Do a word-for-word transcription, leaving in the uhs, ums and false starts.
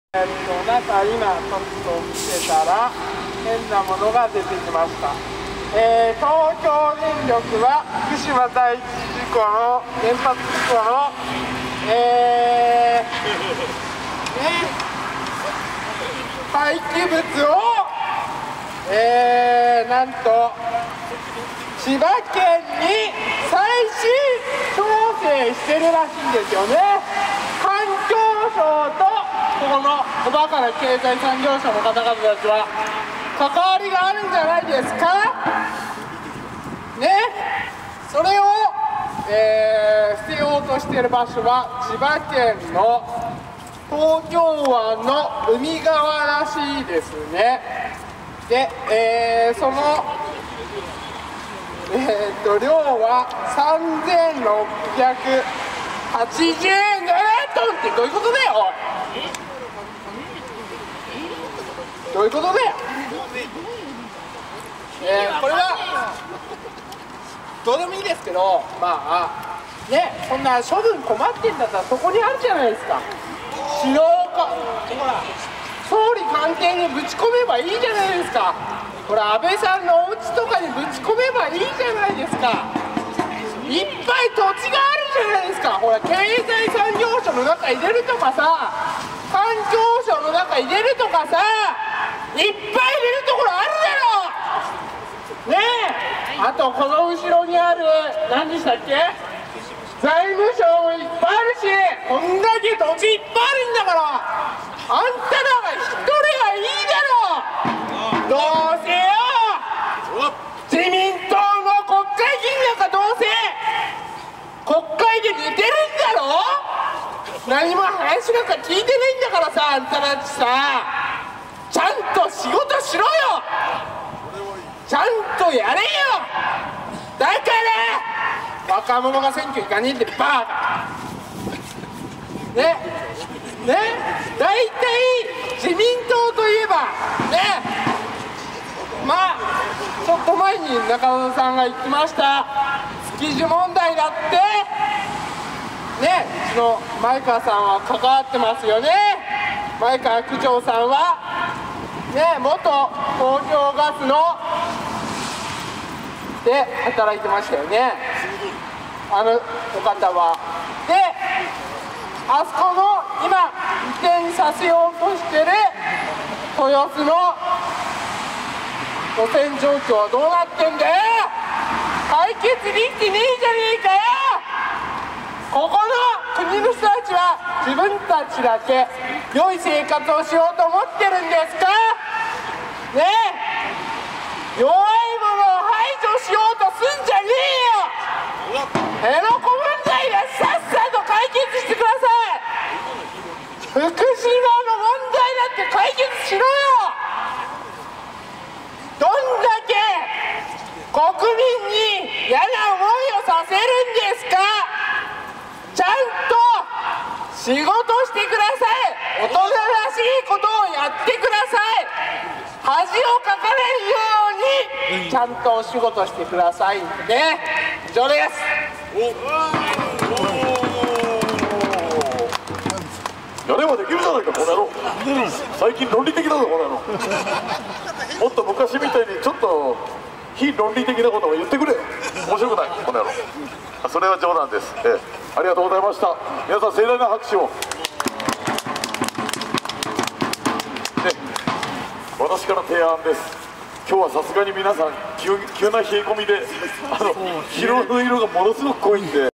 えっと、なんか今ちょっと見てたら変なものが出てきました。えー、東京電力は福島第一事故の原発事故の、えーね、廃棄物を、えー、なんと千葉県に最新調整してるらしいんですよね。環境省とここのおバカな経済産業省の方々たちは関わりがあるんじゃないですかね。それを、えー、捨てようとしている場所は千葉県の東京湾の海側らしいですね。で、えー、そのえー、っと量はさんぜんろっぴゃくはちじゅうななトンってどういうことだよ。どういうことだよ。えー、これはどうでもいいですけど、まあね、そんな処分困ってんだったらそこにあるじゃないですか。指導かほら総理官邸にぶち込めばいいじゃないですか。ほら安倍さんのお家とかにぶち込めばいいじゃないですか。いっぱい土地があるじゃないですか。ほら経済産業省の中入れるとかさ、環境省の中入れるとかさ、いっぱい入れるところあるだろねえ。あとこの後ろにある何でしたっけ、財務省もいっぱいあるし、こんだけ土地いっぱいあるんだから、あんたらが一人はいいだろ。どうせよ自民党の国会議員なんかどうせ国会で寝てるんだろ。何も話なんか聞いてないんだからさ、あんたたちさ、ちゃんと仕事しろよ。ちゃんとやれよ。だから若者が選挙行かねえってバーカねね。大体自民党といえばね、まあちょっと前に中野さんが言ってました築地問題だってね、うちの前川さんは関わってますよね。前川区長さんはね、元東京ガスので働いてましたよね、あのお方は。であそこの今移転させようとしてる豊洲の汚染状況はどうなってんだよ。解決できてねえじゃねえかよ。ここの国の人たちは自分たちだけ良い生活をしようと思ってるんですかねえ。弱い者を排除しようとすんじゃねえよ。辺野古問題がさっさと解決してください。福島の問題だって解決しろよ。どんだけ国民に嫌な思いをさせるんですか。ちゃんと仕事してください。大人らしいことをやってください。恥をかかれるようにちゃんとお仕事してくださいね。以上です。 やればできるじゃないかこの野郎。最近論理的だぞこの野郎。もっと昔みたいにちょっと非論理的なことを言ってくれ。面白くないこの野郎。それは冗談です、ええ、ありがとうございました。皆さん盛大な拍手を。で私から提案です。今日はさすがに皆さん急、急な冷え込みであの疲労の色がものすごく濃いんで